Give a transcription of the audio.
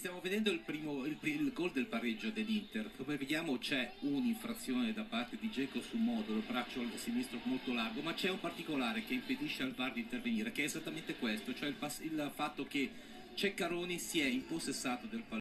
stiamo vedendo il gol del pareggio dell'Inter. Come vediamo c'è un'infrazione da parte di Dzeko su Modolo, braccio sinistro molto largo, ma c'è un particolare che impedisce al VAR di intervenire, che è esattamente questo, cioè il fatto che Ceccaroni si è impossessato del pallone.